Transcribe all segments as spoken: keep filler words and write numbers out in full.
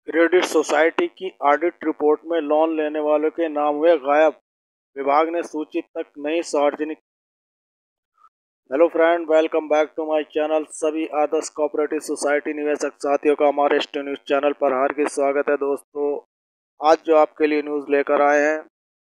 Credit society की audit report में loan लेने वालों के नाम हुए गायब, विभाग ने सूची तक नहीं सार्वजनिक। Hello friend, welcome back to my channel. सभी आदर्श कोऑपरेटिव सोसाइटी निवेशक साथियों का हमारे इस न्यूज चैनल पर हार्दिक स्वागत है। दोस्तों, आज जो आपके लिए न्यूज़ लेकर आए हैं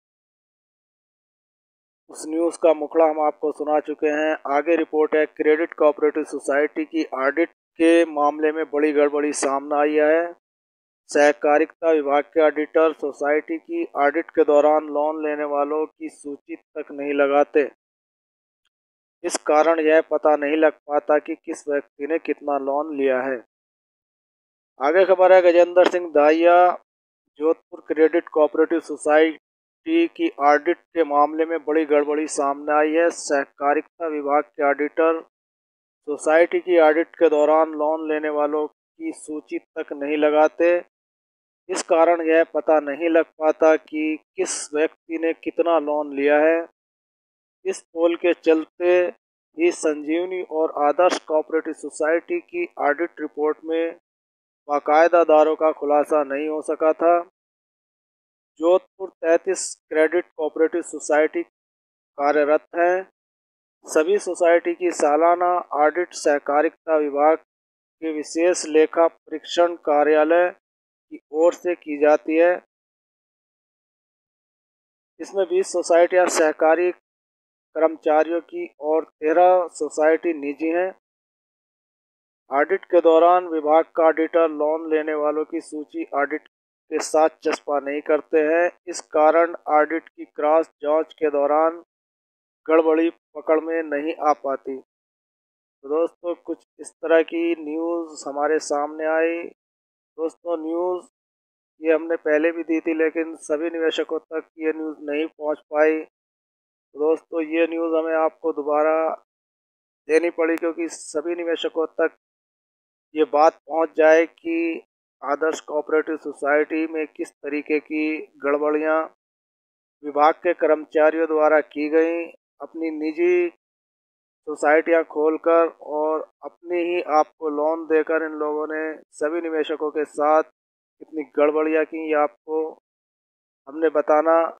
उस न्यूज़ का मुखड़ा हम आपको सुना चुके हैं। आगे रिपोर्ट है, क्रेडिट कोऑपरेटिव सोसाइटी की ऑडिट के मामले में बड़ी गड़बड़ी सामने आई है। सहकारिता विभाग के ऑडिटर सोसाइटी की ऑडिट के दौरान लोन लेने वालों की सूची तक नहीं लगाते। इस कारण यह पता नहीं लग पाता कि किस व्यक्ति ने कितना लोन लिया है। आगे खबर है, Gajendra Singh Dahiya Jodhpur credit cooperative society की ऑडिट के मामले में बड़ी गड़बड़ी सामने आई है। सहकारिता विभाग के ऑडिटर सोसाइटी की ऑडिट के दौरान लोन लेने वालों की सूची तक नहीं लगाते। इस कारण यह पता नहीं लग पाता कि किस व्यक्ति ने कितना लोन लिया है। इस पोल के चलते ही संजीवनी और आदर्श कोऑपरेटिव सोसाइटी की ऑडिट रिपोर्ट में बाकायदा दारों का खुलासा नहीं हो सका था। जोधपुर तैंतीस क्रेडिट कोऑपरेटिव सोसाइटी कार्यरत हैं। सभी सोसाइटी की सालाना ऑडिट सहकारिता विभाग के विशेष लेखा परीक्षण कार्यालय की ओर से की जाती है। इसमें बीस सोसाइटियां सहकारी कर्मचारियों की और तेरह सोसाइटी निजी हैं। ऑडिट के दौरान विभाग का ऑडिटर लोन लेने वालों की सूची ऑडिट के साथ चस्पा नहीं करते हैं। इस कारण ऑडिट की क्रॉस जांच के दौरान गड़बड़ी पकड़ में नहीं आ पाती। तो दोस्तों, कुछ इस तरह की न्यूज़ हमारे सामने आई। दोस्तों, न्यूज़ ये हमने पहले भी दी थी, लेकिन सभी निवेशकों तक ये न्यूज़ नहीं पहुंच पाई। दोस्तों, ये न्यूज़ हमें आपको दोबारा देनी पड़ी क्योंकि सभी निवेशकों तक ये बात पहुंच जाए कि आदर्श कोऑपरेटिव सोसाइटी में किस तरीके की गड़बड़ियां विभाग के कर्मचारियों द्वारा की गई। अपनी निजी सोसाइटियां खोलकर और अपनी ही आपको लोन देकर इन लोगों ने सभी निवेशकों के साथ कितनी गड़बड़ियां की, ये आपको हमने बताना